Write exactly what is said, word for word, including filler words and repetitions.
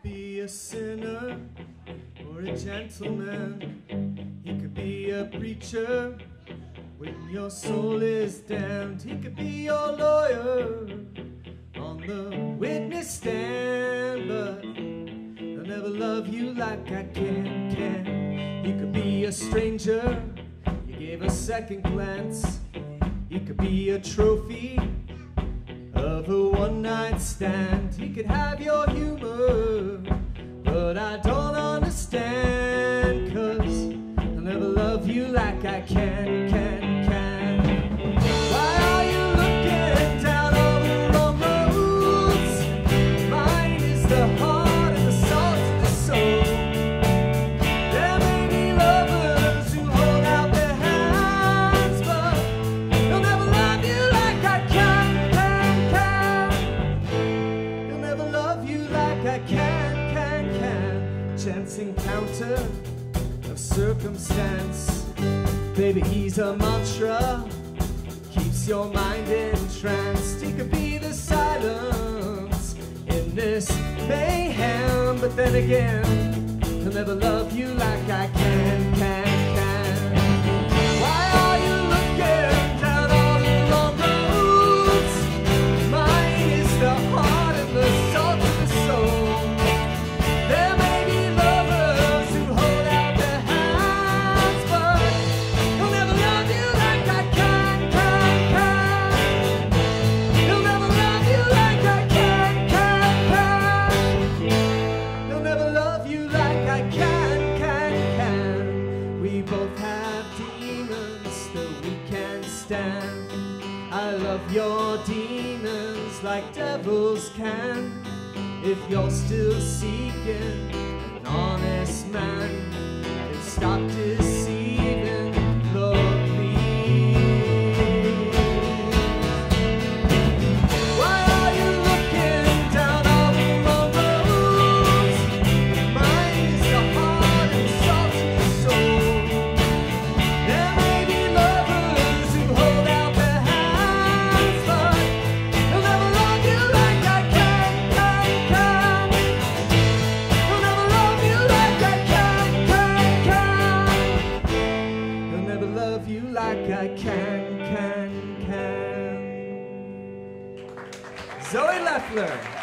be a sinner or a gentleman. He could be a preacher when your soul is damned. He could be your lawyer on the witness stand, but he'll never love you like I can, can. He could be a stranger you gave a second glance. He could be a trophy of a one-night stand. He could have your humor, but I don't understand, 'cause I'll never love you like I can, can, can. Why are you looking down all the wrong roads? Mine is the heart and the salt of the soul. There may be lovers who hold out their hands, but they'll never love you like I can, can, can. They'll never love you like I can, can, can. Chance encounter of circumstance, baby, he's a mantra, keeps your mind entranced. He could be the silence in this mayhem, but then again, he'll never love you like I can, can, can. Why are you looking down all the wrong roads? Mine is the heart and the salt of the soul. There may be lovers who hold out their hands, but he'll never love you like I can, can, can. He'll never love you like I can, can, can. He'll never love you like I can, can, can. We both have demons that we can't stand. I love your demons like devils can. If you're still seeking an honest man, then stop deceiving, Lord, please. Why are you looking down all the wrong roads? Mine is the heart and salt of the soul. There may be lovers who hold out their hands, but they'll never love you like I can, can, can. They'll never love you like I can, can, can. They'll never love you like I can, can, can. Zoe Leffler.